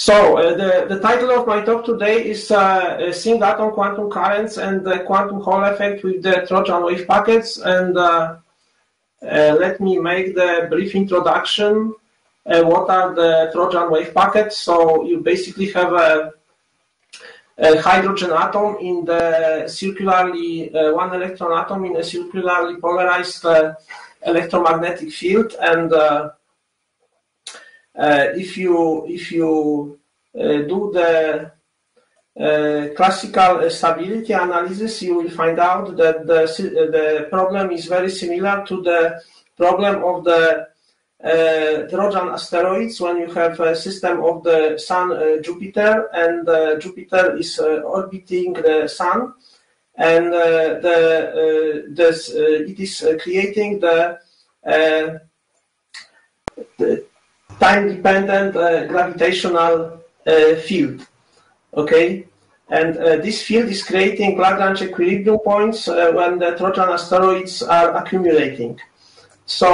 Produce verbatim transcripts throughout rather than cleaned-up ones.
So uh, the, the title of my talk today is uh, Single Atom Quantum Currents and the Quantum Hall Effect with the Trojan Wave Packets. And uh, uh, let me make the brief introduction. Uh, what are the Trojan Wave Packets? So you basically have a, a hydrogen atom in the circularly, uh, one electron atom in a circularly polarized uh, electromagnetic field. And uh, Uh, if you if you uh, do the uh, classical stability analysis, you will find out that the the problem is very similar to the problem of the uh, Trojan asteroids when you have a system of the Sun uh, Jupiter, and uh, Jupiter is uh, orbiting the Sun, and uh, the uh, this uh, it is uh, creating the, uh, the time-dependent uh, gravitational uh, field, okay? And uh, this field is creating Lagrange equilibrium points uh, when the Trojan asteroids are accumulating. So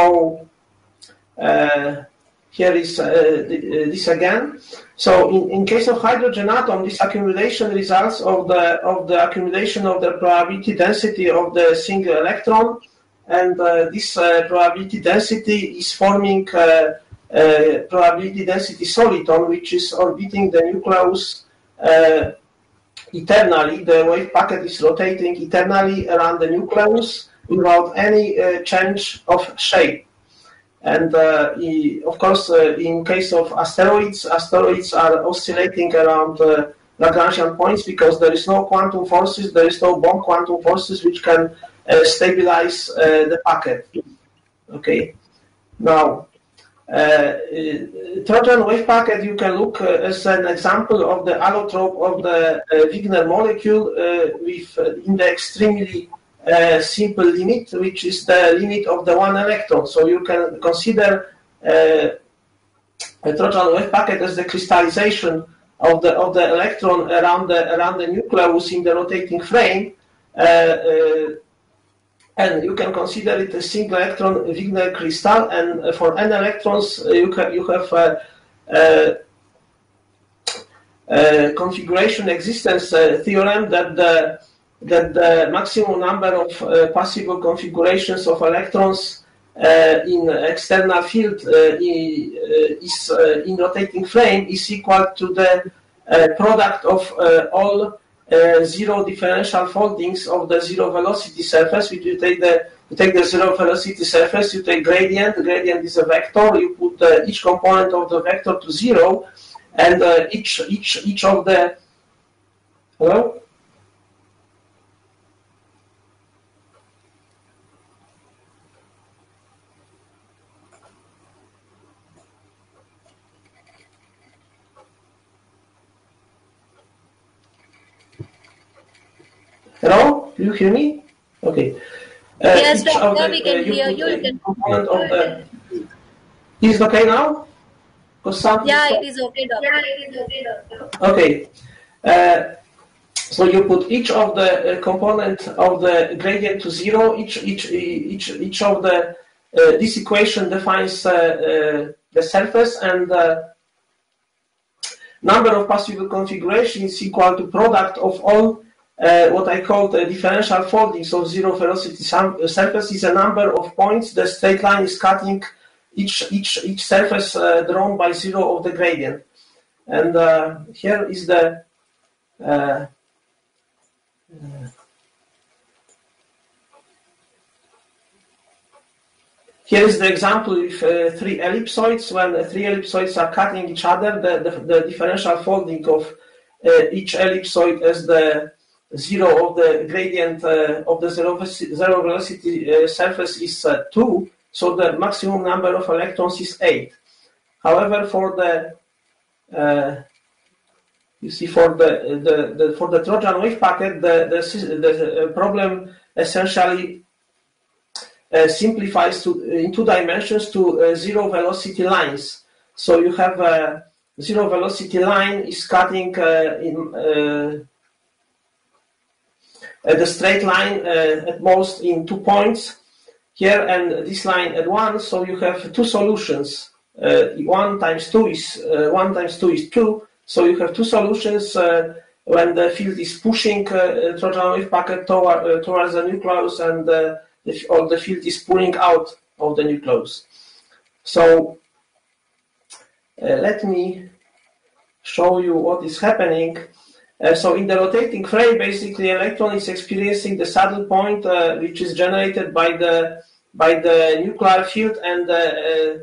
uh, here is uh, this again. So in, in case of hydrogen atom, this accumulation results of the, of the accumulation of the probability density of the single electron, and uh, this uh, probability density is forming uh, Uh, probability density soliton, which is orbiting the nucleus uh, eternally. The wave packet is rotating eternally around the nucleus without any uh, change of shape. And uh, of course, uh, in case of asteroids, asteroids are oscillating around uh, Lagrangian points because there is no quantum forces, there is no Bohm quantum forces which can uh, stabilize uh, the packet. Okay, now. Uh, Trojan wave packet, you can look uh, as an example of the allotrope of the uh, Wigner molecule uh, with uh, in the extremely uh, simple limit, which is the limit of the one electron. So you can consider uh, a Trojan wave packet as the crystallization of the of the electron around the around the nucleus in the rotating frame. Uh, uh, And you can consider it a single electron Wigner crystal, and for n electrons you can you have a, a, a configuration existence uh, theorem that the that the maximum number of uh, possible configurations of electrons uh, in external field uh, is uh, in rotating frame is equal to the uh, product of uh, all Uh, zero differential foldings of the zero velocity surface. Which you take the you take the zero velocity surface, you take gradient. The gradient is a vector. You put uh, each component of the vector to zero, and uh, each each each of the hello. Hello, do you hear me? Okay. Uh, yes, doctor, the, we can uh, hear you. you can component of the... Is it okay now? Yeah, it is okay, doctor. Yeah, it is okay, doctor. Okay. Uh, so you put each of the uh, component of the gradient to zero. Each each each each of the uh, this equation defines uh, uh, the surface, and the number of possible configurations is equal to product of all. Uh, what I call the differential foldings of zero velocity surface is a number of points the straight line is cutting each each each surface uh, drawn by zero of the gradient. And uh, here is the uh, uh, here is the example with uh, three ellipsoids. When uh, three ellipsoids are cutting each other, the, the, the differential folding of uh, each ellipsoid as the zero of the gradient uh, of the zero, zero velocity uh, surface is uh, two, so the maximum number of electrons is eight. However, for the uh, you see for the, the, the for the Trojan wave packet, the the, the problem essentially uh, simplifies to in two dimensions to uh, zero velocity lines. So you have a zero velocity line is cutting uh, in. Uh, Uh, the straight line uh, at most in two points here, and this line at one. So you have two solutions. Uh, one times two is uh, one times two is two. So you have two solutions uh, when the field is pushing uh, Trojan wave packet toward, uh, towards the nucleus, and uh, the, or the field is pulling out of the nucleus. So uh, let me show you what is happening. Uh, so in the rotating frame, basically, electron is experiencing the saddle point, uh, which is generated by the by the nuclear field and the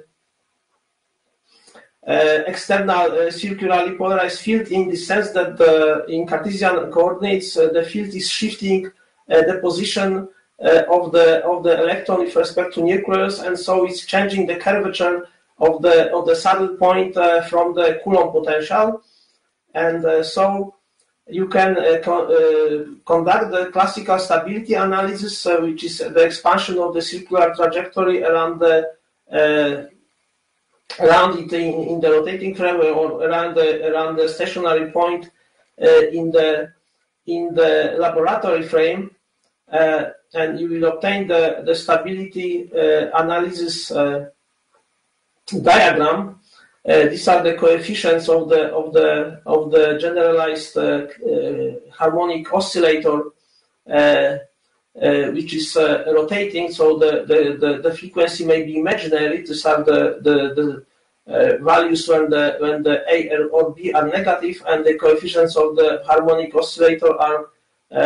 uh, uh, external uh, circularly polarized field, in the sense that the, in Cartesian coordinates, uh, the field is shifting uh, the position uh, of the of the electron with respect to nucleus, and so it's changing the curvature of the of the saddle point uh, from the Coulomb potential, and uh, so you can uh, con uh, conduct the classical stability analysis, uh, which is the expansion of the circular trajectory around the uh, around it in, in the rotating frame, or around the around the stationary point uh, in the in the laboratory frame, uh, and you will obtain the the stability uh, analysis uh, diagram. Uh, these are the coefficients of the of the of the generalized uh, uh, harmonic oscillator, uh, uh, which is uh, rotating. So the, the the the frequency may be imaginary. These are the the, the uh, values when the when the A or B are negative, and the coefficients of the harmonic oscillator are uh,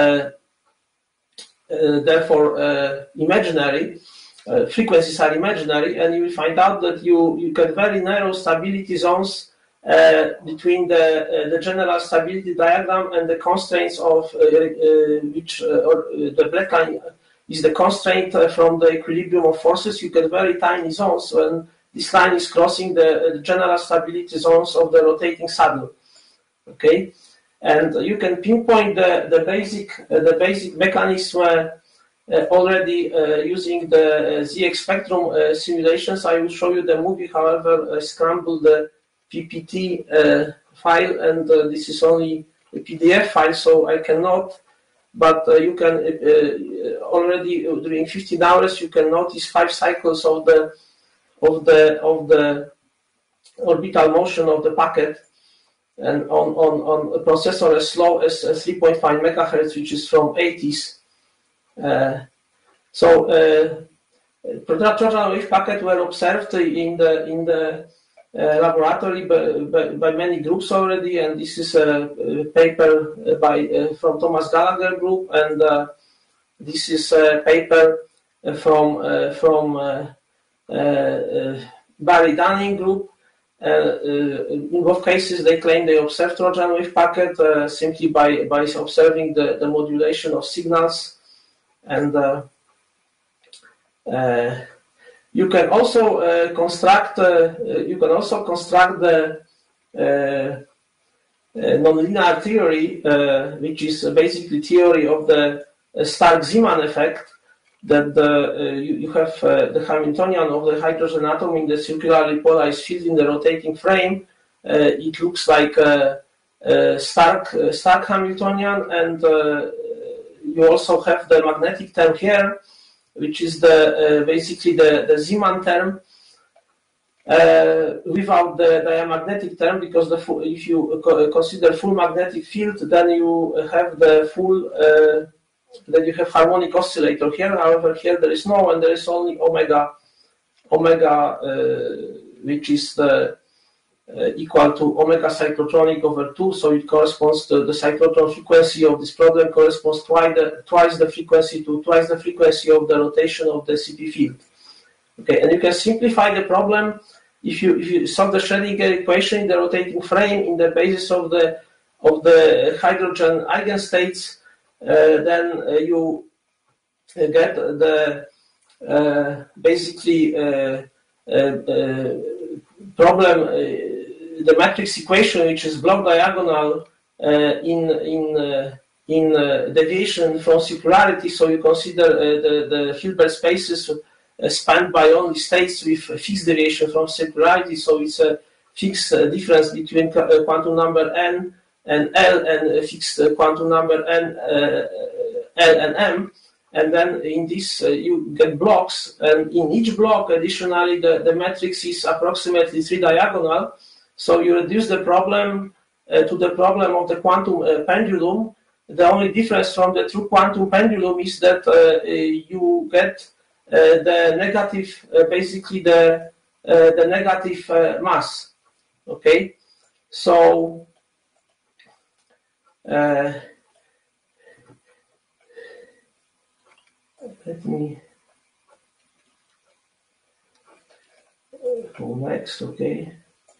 uh, therefore uh, imaginary. Uh, frequencies are imaginary, and you will find out that you, you get very narrow stability zones uh, between the, uh, the general stability diagram and the constraints of uh, uh, which, uh, or uh, the black line is the constraint uh, from the equilibrium of forces. You get very tiny zones when this line is crossing the, uh, the general stability zones of the rotating saddle. Okay, and you can pinpoint the, the basic uh, the basic mechanism uh, Uh, already uh, using the uh, Z X spectrum uh, simulations. I will show you the movie, however, I scrambled the P P T uh, file, and uh, this is only a P D F file, so I cannot, but uh, you can uh, already during fifteen hours, you can notice five cycles of the of the of the orbital motion of the packet, and on, on, on a processor as slow as three point five megahertz, which is from eighties. Uh, so uh, Trojan wave packet were observed in the in the uh, laboratory by, by, by many groups already, and this is a, a paper by uh, from Thomas Gallagher group, and uh, this is a paper from uh, from uh, uh, Barry Dunning group. Uh, uh, in both cases, they claim they observed Trojan wave packet uh, simply by by observing the, the modulation of signals. And uh, uh, you can also uh, construct uh, you can also construct the uh, uh, nonlinear theory, uh, which is basically theory of the uh, Stark-Zeeman effect. That the, uh, you, you have uh, the Hamiltonian of the hydrogen atom in the circularly polarized field in the rotating frame. Uh, it looks like a, a Stark uh, Stark Hamiltonian, and uh, you also have the magnetic term here, which is the uh, basically the, the Zeeman term uh, without the diamagnetic term, because the full, if you co consider full magnetic field, then you have the full uh, then you have harmonic oscillator here. However, here there is no, and there is only omega omega, uh, which is the Uh, equal to omega cyclotronic over two, so it corresponds to the cyclotron frequency of this problem corresponds twice the, twice the frequency to twice the frequency of the rotation of the C P field. Okay, and you can simplify the problem if you if you solve the Schrödinger equation in the rotating frame in the basis of the of the hydrogen eigenstates, uh, then uh, you get the uh, basically uh, uh, uh, problem. Uh, the matrix equation, which is block diagonal uh, in in uh, in uh, deviation from circularity. So you consider uh, the the Hilbert spaces uh, spanned by only states with fixed deviation from circularity. So it's a fixed uh, difference between uh, quantum number n and L, and a fixed uh, quantum number n uh, L and M. And then in this uh, you get blocks, and in each block, additionally, the the matrix is approximately three diagonal. So you reduce the problem uh, to the problem of the quantum uh, pendulum. The only difference from the true quantum pendulum is that uh, you get uh, the negative, uh, basically the uh, the negative uh, mass. Okay, so uh, let me go next. Okay.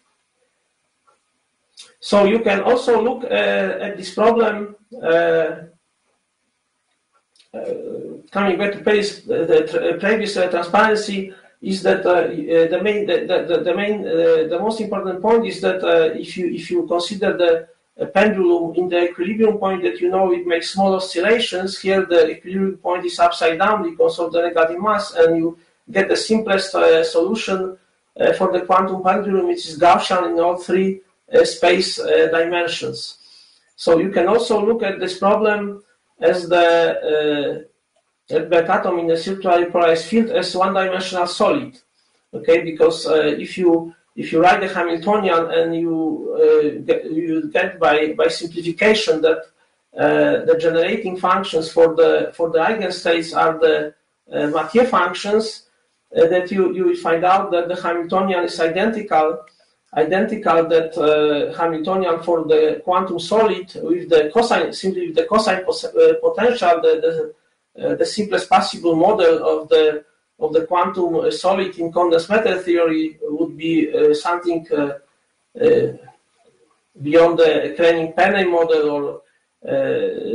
So you can also look uh, at this problem, uh, uh, coming back to previous, uh, the previous uh, transparency, is that uh, the main, the, the, the main, uh, the most important point is that uh, if you if you consider the uh, pendulum in the equilibrium point, that you know it makes small oscillations. Here the equilibrium point is upside down because of the negative mass, and you get the simplest uh, solution uh, for the quantum pendulum, which is Gaussian in all three Uh, space uh, dimensions. So you can also look at this problem as the uh, Rydberg atom in a circularly polarized field as one-dimensional solid. Okay, because uh, if you if you write the Hamiltonian and you uh, get, you get by by simplification that uh, the generating functions for the for the eigenstates are the uh, Mathieu functions, uh, that you you will find out that the Hamiltonian is identical. identical that uh, Hamiltonian for the quantum solid with the cosine, simply with the cosine uh, potential, the the, uh, the simplest possible model of the of the quantum solid in condensed matter theory would be uh, something uh, uh, beyond the Krenning-Penney model, or uh,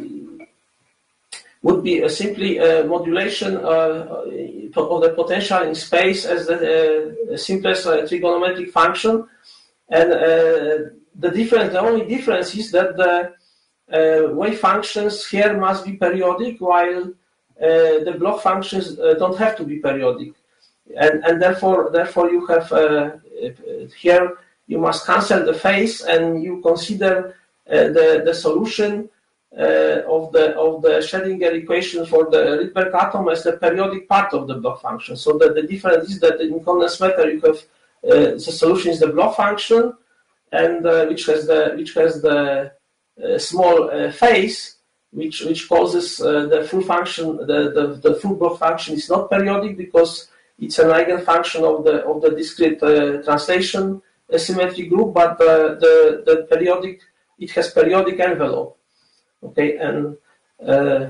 would be uh, simply a modulation uh, of the potential in space as the uh, simplest uh, trigonometric function. And uh, the difference, the only difference is that the uh, wave functions here must be periodic, while uh, the block functions uh, don't have to be periodic. And, and therefore, therefore you have uh, here, you must cancel the phase and you consider uh, the, the solution Uh, of the of the Schrödinger equation for the Rydberg atom as the periodic part of the block function. So that the difference is that in condensed matter you have uh, the solution is the block function, and uh, which has the which has the uh, small uh, phase, which which causes uh, the full function the, the the full block function is not periodic because it's an eigenfunction of the of the discrete uh, translation symmetry group, but uh, the the periodic it has periodic envelope. Okay, and uh,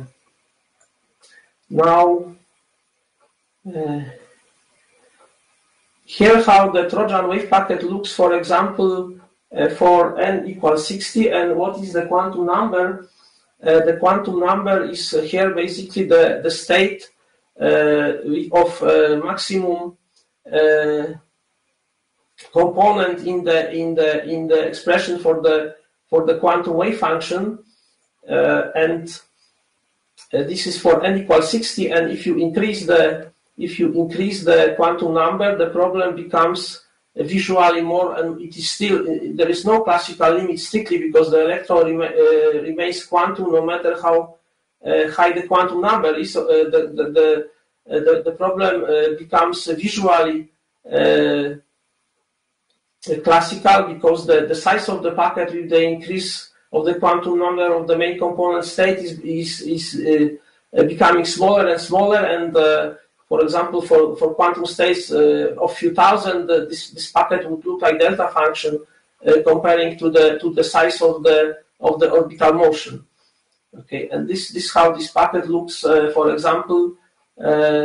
now uh, here how the Trojan wave packet looks, for example, uh, for n equals sixty, and what is the quantum number? Uh, the quantum number is uh, here basically the the state uh, of uh, maximum uh, component in the in the in the expression for the for the quantum wave function. Uh, and uh, this is for n equals sixty, and if you increase the if you increase the quantum number, the problem becomes uh, visually more, and it is still uh, there is no classical limit strictly because the electron rem uh, remains quantum no matter how uh, high the quantum number is. Uh, the the the, uh, the the problem uh, becomes visually uh, classical because the the size of the packet with the increase of the quantum number of the main component state is is, is uh, becoming smaller and smaller, and uh, for example, for, for quantum states uh, of few thousand, uh, this this packet would look like delta function uh, comparing to the to the size of the of the orbital motion. Okay, and this this how this packet looks. Uh, for example, uh,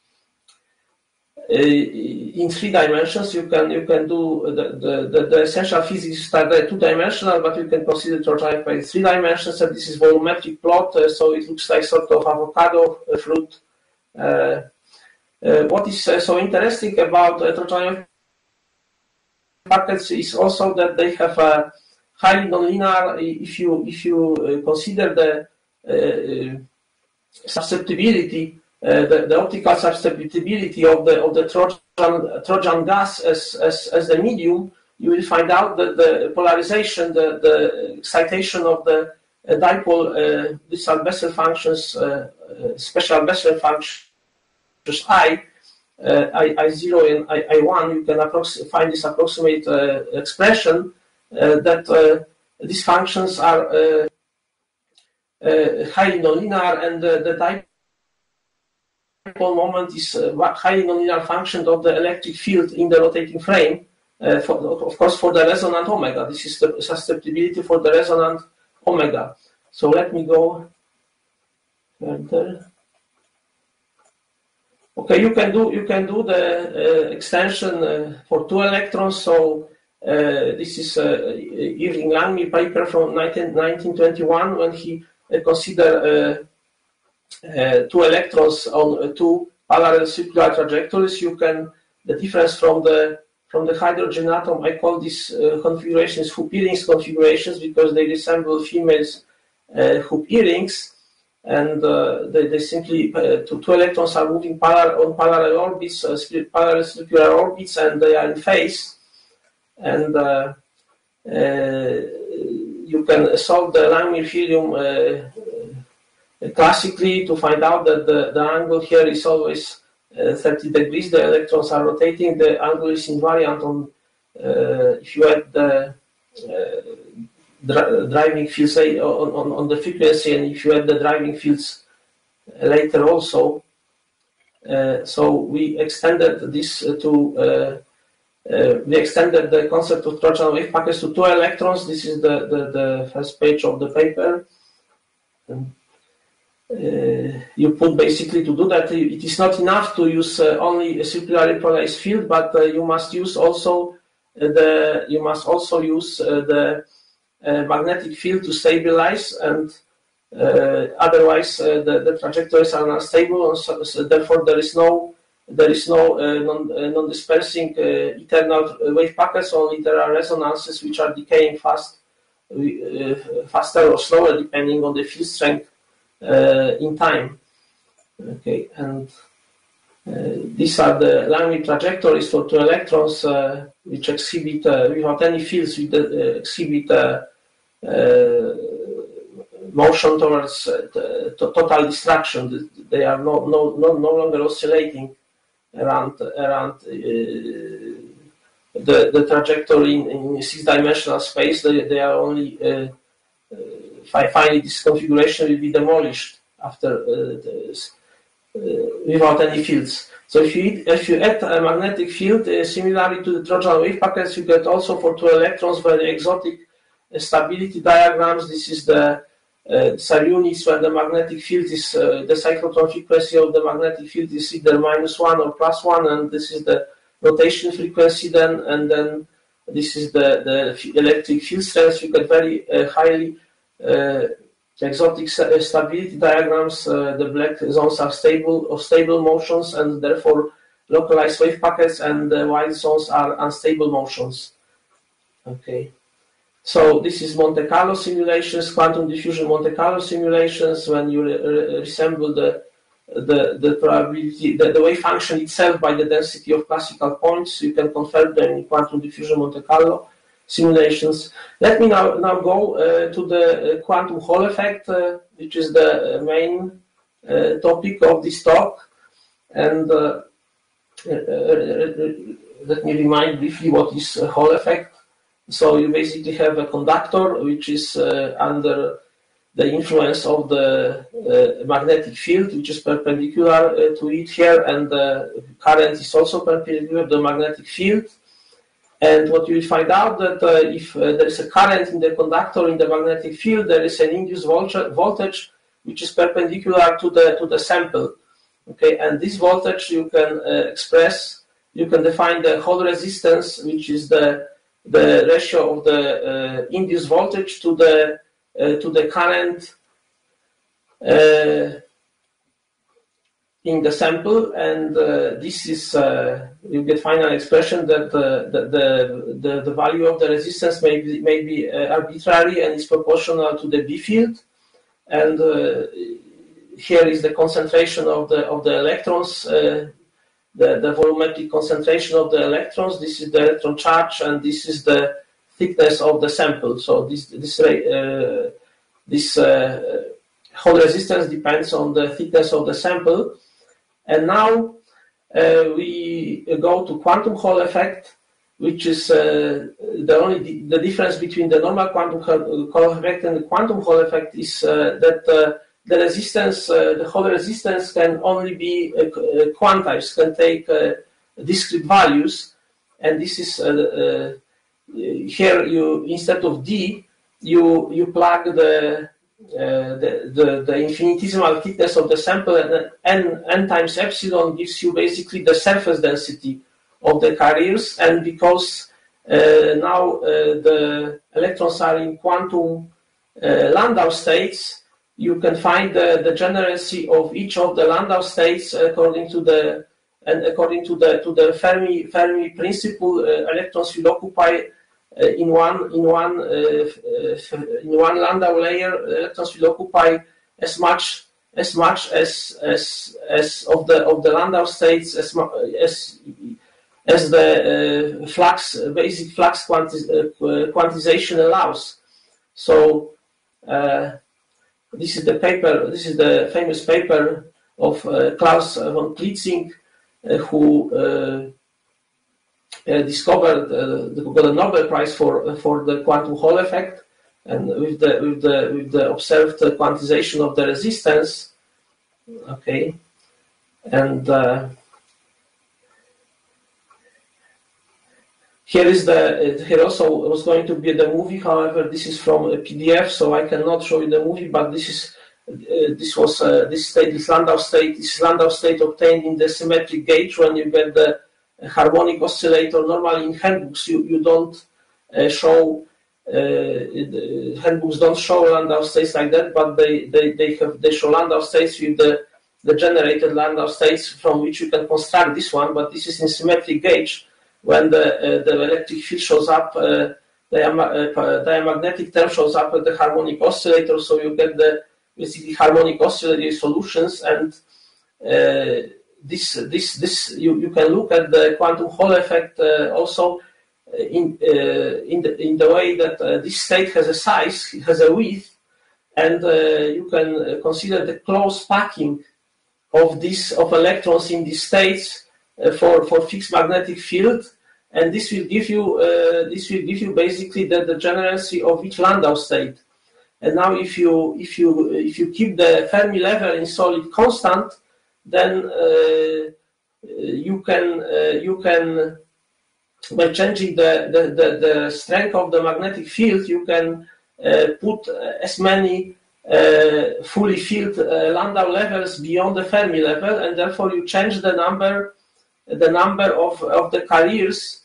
in three dimensions, you can you can do the the, the, the essential physics start at two dimensional, but you can consider Trojan by three dimensions, and this is volumetric plot, uh, so it looks like sort of avocado fruit. Uh, uh, what is uh, so interesting about uh, Trojan packets is also that they have a highly nonlinear. If you if you uh, consider the uh, susceptibility. Uh, the, the optical susceptibility of the of the Trojan Trojan gas as, as as the medium, you will find out that the polarization, the the excitation of the uh, dipole, uh, these are Bessel functions, uh, uh, special Bessel functions I, uh, I I zero and I I one. You can approx find this approximate uh, expression, uh, that uh, these functions are uh, uh, highly nonlinear, and uh, the dipole moment is a highly nonlinear function of the electric field in the rotating frame. Uh, for, of course, for the resonant omega, this is the susceptibility for the resonant omega. So let me go further. Okay, you can do you can do the uh, extension uh, for two electrons. So uh, this is uh, Irving Langmuir paper from nineteen twenty-one when he uh, considered uh, uh, two electrons on uh, two parallel circular trajectories. You can the difference from the from the hydrogen atom. I call these uh, configurations hoop earrings configurations because they resemble females' uh, hoop earrings. And uh, they, they simply uh, two, two electrons are moving parallel on parallel orbits, uh, parallel circular orbits, and they are in phase. And uh, uh, you can solve the Langmuir theorem uh, classically to find out that the, the angle here is always uh, thirty degrees. The electrons are rotating. The angle is invariant on uh, if you add the uh, driving fields on, on, on the frequency, and if you add the driving fields later also. Uh, so we extended this to, uh, uh, we extended the concept of Trojan wave packets to two electrons. This is the, the, the first page of the paper. And, uh, you put basically to do that, it is not enough to use uh, only a circularly polarized field, but uh, you must use also the, you must also use uh, the Uh, magnetic field to stabilize, and uh, otherwise uh, the, the trajectories are unstable, and so, so therefore there is no there is no uh, non, uh, non-dispersing uh, eternal wave packets. Only there are resonances which are decaying fast, uh, faster or slower depending on the field strength uh, in time. Okay, and uh, these are the Langmuir trajectories for two electrons uh, which exhibit uh, without any fields, which uh, exhibit uh, Uh, motion towards uh, the total destruction. They are no no no, no longer oscillating around around uh, the the trajectory in, in six-dimensional space. They they are only uh, uh, finally this configuration will be demolished after uh, this, uh, without any fields. So if you if you add a magnetic field uh, similarly to the Trojan wave packets, you get also for two electrons very exotic stability diagrams. This is the uh, S R units when the magnetic field is uh, the cyclotron frequency of the magnetic field is either minus one or plus one, and this is the rotation frequency then, and then this is the, the electric field strength. You get very uh, highly uh, exotic stability diagrams. Uh, the black zones are stable or stable motions, and therefore localized wave packets, and the white zones are unstable motions. Okay. So this is Monte Carlo simulations, quantum diffusion Monte Carlo simulations, when you re re resemble the the the probability, the, the wave function itself by the density of classical points. You can convert them in quantum diffusion Monte Carlo simulations. Let me now now go uh, to the quantum Hall effect, uh, which is the main uh, topic of this talk, and uh, uh, let me remind briefly what is a Hall effect. So you basically have a conductor which is uh, under the influence of the uh, magnetic field, which is perpendicular uh, to it here, and the current is also perpendicular to the magnetic field. And what you will find out that uh, if uh, there is a current in the conductor in the magnetic field, there is an induced voltage which is perpendicular to the to the sample. Okay, and this voltage you can uh, express. You can define the Hall resistance, which is the the ratio of the uh, induced voltage to the uh, to the current uh, in the sample, and uh, this is uh, you get final expression that the the, the the value of the resistance may be may be uh, arbitrary and is proportional to the B field, and uh, here is the concentration of the of the electrons. Uh, The, the volumetric concentration of the electrons. This is the electron charge, and this is the thickness of the sample. So this this uh, this uh, Hall resistance depends on the thickness of the sample. And now uh, we go to quantum Hall effect, which is uh, the only di the difference between the normal quantum Hall effect and the quantum Hall effect is uh, that uh, the resistance, uh, the Hall resistance can only be uh, quantized, can take uh, discrete values, and this is uh, uh, here you instead of d you you plug the uh, the, the the infinitesimal thickness of the sample, and n n times epsilon gives you basically the surface density of the carriers. And because uh, now uh, the electrons are in quantum uh, Landau states, you can find the, the generacy of each of the Landau states according to the and according to the to the Fermi Fermi principle. Uh, electrons will occupy uh, in one in one uh, in one Landau layer. Electrons will occupy as much as much as as as of the of the Landau states as as as the uh, flux basic flux quantiz uh, quantization allows. So. Uh, This is the paper. This is the famous paper of uh, Klaus von Klitzing, uh, who uh, uh, discovered, uh, who got a Nobel Prize for for the quantum Hall effect, and with the with the with the observed quantization of the resistance. Okay, and uh, here is the, here also was going to be the movie. However, this is from a P D F, so I cannot show you the movie. But this is, uh, this was uh, this state, this Landau state, this Landau state obtained in the symmetric gauge when you get the harmonic oscillator. Normally in handbooks you you don't uh, show uh, handbooks don't show Landau states like that, but they they they have they show Landau states with the the generated Landau states from which you can construct this one. But this is in symmetric gauge. When the uh, the electric field shows up, uh, the uh, diamagnetic term shows up at the harmonic oscillator, so you get the basically harmonic oscillatory solutions. And uh, this this this you, you can look at the quantum Hall effect uh, also in uh, in the in the way that uh, this state has a size, it has a width, and uh, you can consider the close packing of this of electrons in these states. Uh, for for fixed magnetic field, and this will give you uh, this will give you basically the degeneracy of each Landau state. And now if you if you if you keep the Fermi level in solid constant, then uh, you can uh, you can by changing the, the the the strength of the magnetic field, you can uh, put as many uh, fully filled uh, Landau levels beyond the Fermi level, and therefore you change the number. the number of, of the carriers,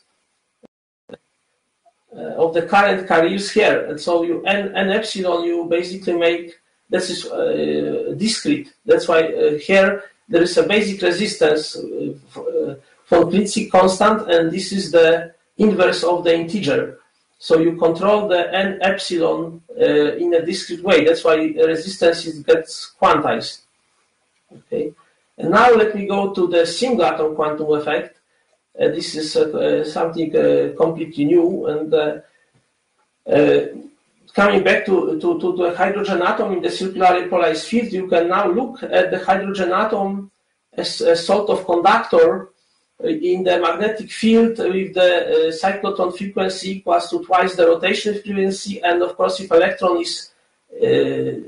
uh, of the current carriers here. And so you, n, n epsilon, you basically make, this is uh, discrete. That's why uh, here there is a basic resistance uh, von Klitzing constant, and this is the inverse of the integer. So you control the n epsilon uh, in a discrete way. That's why resistance is, gets quantized. Okay. And now let me go to the singleton quantum effect. Uh, this is uh, uh, something uh, completely new. And uh, uh, coming back to, to, to the hydrogen atom in the circularly polarized field, you can now look at the hydrogen atom as a sort of conductor in the magnetic field with the uh, cyclotron frequency equals to twice the rotation frequency. And of course, if electron is uh,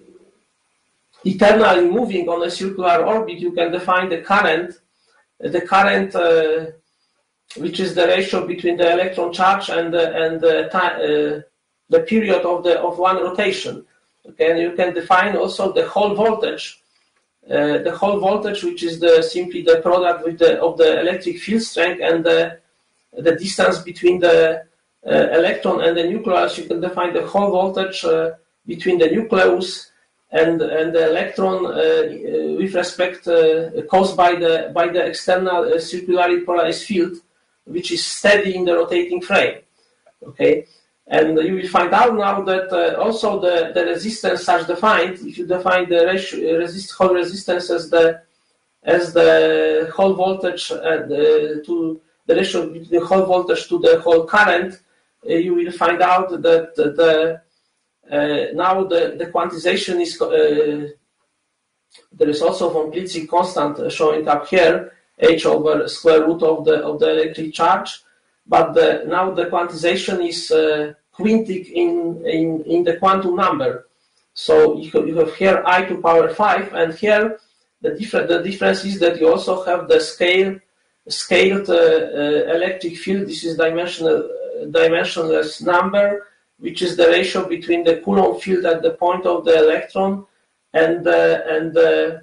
eternally moving on a circular orbit, you can define the current, the current, uh, which is the ratio between the electron charge and the, and the, uh, the period of the of one rotation. Okay, and you can define also the Hall voltage, uh, the Hall voltage, which is the simply the product with the of the electric field strength and the the distance between the uh, electron and the nucleus. You can define the Hall voltage uh, between the nucleus and and the electron uh, with respect uh, caused by the by the external uh, circularly polarized field, which is steady in the rotating frame. Okay, and you will find out now that uh, also the the resistance such defined, if you define the ratio, resist Hall resistance as the as the Hall voltage and uh, to the ratio between the Hall voltage to the Hall current, uh, you will find out that the Uh, now the, the quantization is, uh, there is also von Klitzing constant showing up here, h over square root of the of the electric charge, but the, now the quantization is uh, quintic in, in, in the quantum number. So you have, you have here I to power five, and here the, different, the difference is that you also have the scale, scaled uh, uh, electric field. This is dimensional, dimensionless number, which is the ratio between the Coulomb field at the point of the electron and uh, and uh,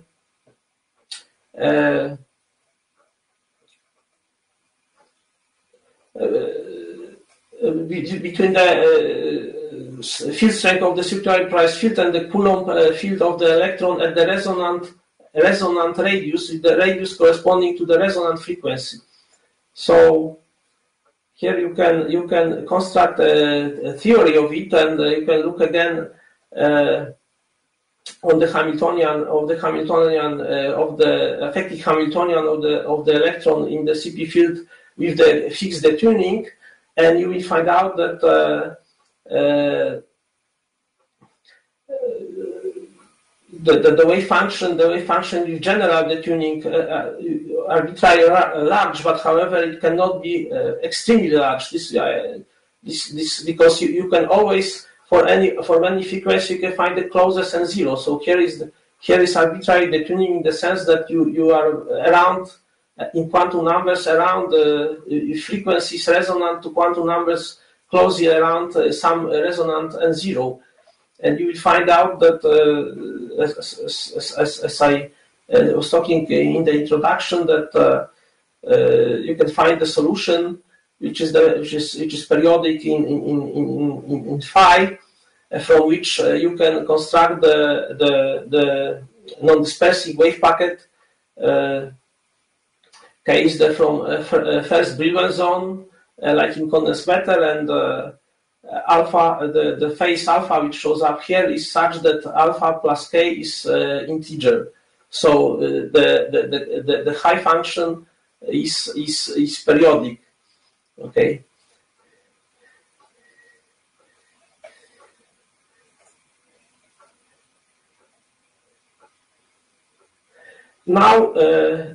uh, uh, between the uh, field strength of the circular price field and the Coulomb uh, field of the electron at the resonant resonant radius, with the radius corresponding to the resonant frequency. So here you can you can construct a, a theory of it, and uh, you can look again uh, on the Hamiltonian of the Hamiltonian uh, of the effective Hamiltonian of the of the electron in the C P field with the fixed detuning, and you will find out that uh, uh, the, the the wave function the wave function with general detuning uh, arbitrarily large, but however it cannot be uh, extremely large. This uh, this this because you, you can always for any for any frequency you can find the closest and zero. So here is the, here is arbitrary detuning in the sense that you you are around uh, in quantum numbers around uh, frequencies resonant to quantum numbers closely around uh, some resonant and zero. And you will find out that, uh, as, as, as, as I uh, was talking in the introduction, that uh, uh, you can find the solution, which is the which is which is periodic in in in in, in phi, uh, from which uh, you can construct the the the non-dispersive wave packet uh, case the from uh, first Brillouin zone, uh, like in condensed matter, and uh, alpha, the, the phase alpha which shows up here is such that alpha plus k is uh, integer. So uh, the, the, the, the high function is, is, is periodic. Okay. Now, uh,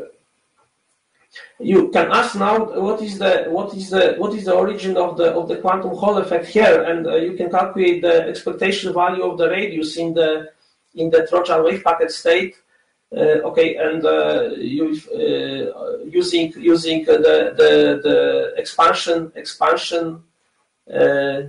you can ask now what is the what is the what is the origin of the of the quantum Hall effect here, and uh, you can calculate the expectation value of the radius in the in the Trojan wave packet state. Uh, okay, and uh, you uh, using using the the the expansion expansion. Uh,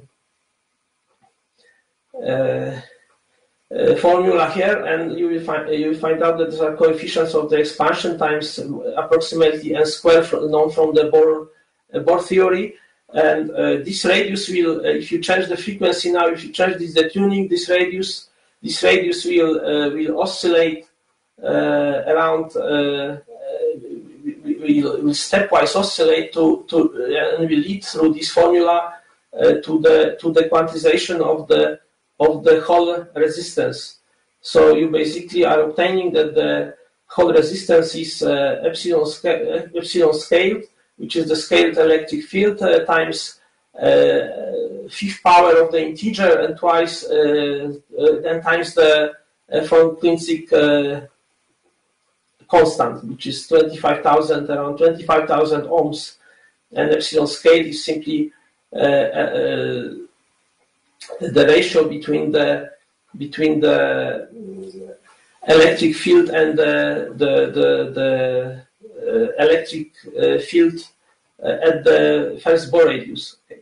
uh, Uh, formula here, and you will find you will find out that there are coefficients of the expansion times approximately n squared from, known from the Bohr uh, Bohr theory, and uh, this radius will, uh, if you change the frequency now, if you change this detuning, this radius this radius will uh, will oscillate uh, around uh, will, will stepwise oscillate to to uh, and will lead through this formula uh, to the to the quantization of the of the Hall resistance. So you basically are obtaining that the Hall resistance is uh, epsilon, sca epsilon scaled, which is the scaled electric field, uh, times uh, fifth power of the integer and twice, uh, uh, then times the uh, von Quinzig uh, constant, which is twenty-five thousand, around twenty-five thousand ohms. And epsilon scale is simply uh, uh, the ratio between the between the electric field and the the the, the uh, electric uh, field uh, at the first Bohr radius. Okay.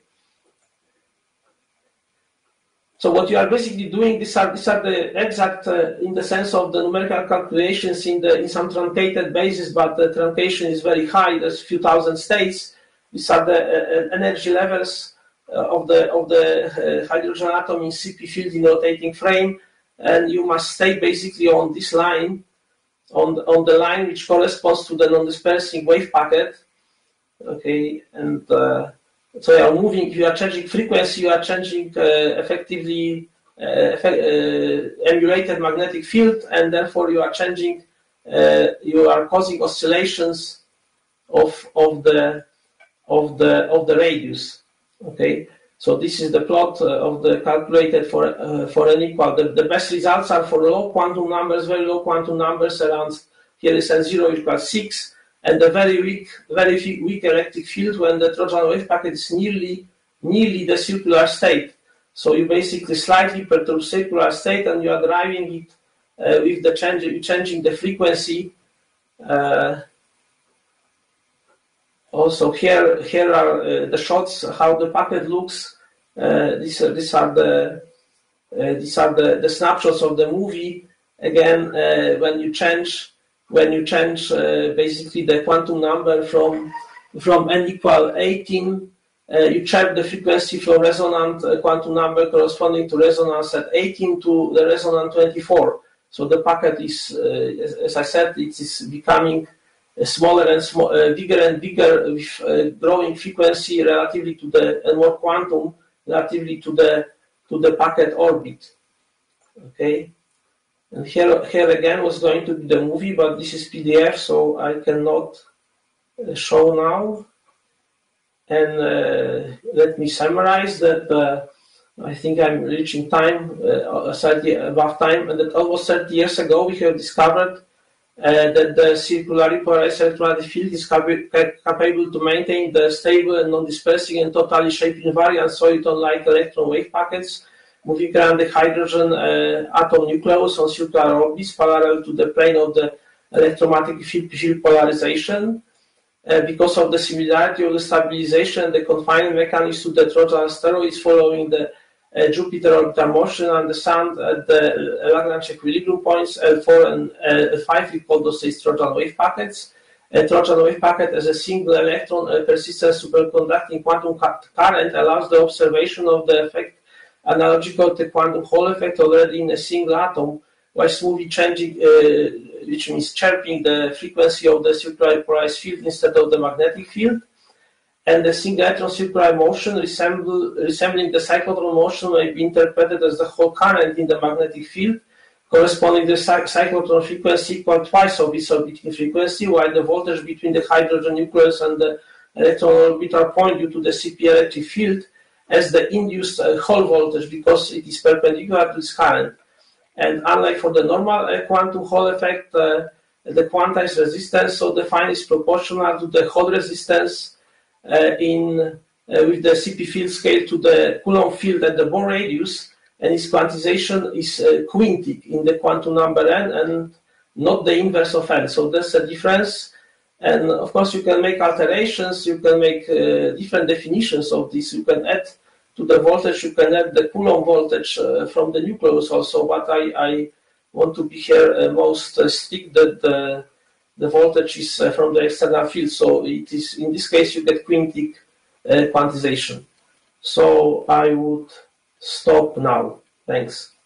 So what you are basically doing, these are these are the exact uh, in the sense of the numerical calculations in the in some truncated basis, but the truncation is very high. There's a few thousand states. These are the uh, energy levels Uh, of the of the uh, hydrogen atom in C P field in rotating frame, and you must stay basically on this line, on the, on the line which corresponds to the non-dispersing wave packet. Okay, and uh, so you are moving. If you are changing frequency, you are changing uh, effectively uh, effect, uh, emulated magnetic field, and therefore you are changing. Uh, you are causing oscillations of of the of the of the radius. Okay, so this is the plot uh, of the calculated for uh, for n equal. The, the best results are for low quantum numbers, very low quantum numbers around here is n zero equals six, and a very weak, very weak electric field when the Trojan wave packet is nearly, nearly the circular state. So you basically slightly perturb circular state, and you are driving it uh, with the change, changing the frequency. Uh, also, here, here are uh, the shots how the packet looks. Uh, these, are, these are the uh, these are the, the snapshots of the movie. Again, uh, when you change when you change uh, basically the quantum number from from n equal eighteen, uh, you check the frequency from resonant uh, quantum number corresponding to resonance at eighteen to the resonant twenty-four. So the packet is, uh, as, as I said, it is becoming smaller and small, uh, bigger and bigger with uh, growing frequency relatively to the and more quantum relatively to the to the packet orbit. Okay. And here, here again was going to be the movie, but this is P D F, so I cannot uh, show now. And uh, let me summarize that uh, I think I'm reaching time, uh, slightly above time, and that almost thirty years ago we have discovered uh, that the circularly polarized electromagnetic field is cap capable to maintain the stable and non-dispersing and totally shape invariant soliton-like electron wave packets moving around the hydrogen uh, atom nucleus on circular orbits parallel to the plane of the electromagnetic field, field polarization. Uh, because of the similarity of the stabilization and the confinement mechanism to the Trojan asteroids following the uh, Jupiter orbital motion and the Sun at the Lagrange equilibrium points L four and L five, we call those as Trojan wave packets. A Trojan wave packet as a single electron uh, persistent superconducting quantum current allows the observation of the effect analogical to the quantum Hall effect already in a single atom, while smoothly changing, uh, which means chirping the frequency of the circular polarized field instead of the magnetic field. And the single electron circular motion resemble, resembling the cyclotron motion may be interpreted as the whole current in the magnetic field, corresponding to the cyclotron frequency equal twice of its orbiting frequency, while the voltage between the hydrogen nucleus and the electron orbital point due to the C P electric field as the induced uh, Hall voltage because it is perpendicular to its current. And unlike for the normal uh, quantum Hall effect, uh, the quantized resistance so defined is proportional to the Hall resistance uh, in uh, with the C P field scale to the Coulomb field at the Bohr radius, and its quantization is uh, quintic in the quantum number n and not the inverse of n. So there's a difference. And of course, you can make alterations, you can make uh, different definitions of this. You can add to the voltage, you can add the Coulomb voltage uh, from the nucleus also, but I, I want to be here uh, most uh, strict that the, the voltage is uh, from the external field. So it is, in this case, you get quintic uh, quantization. So I would stop now. Thanks.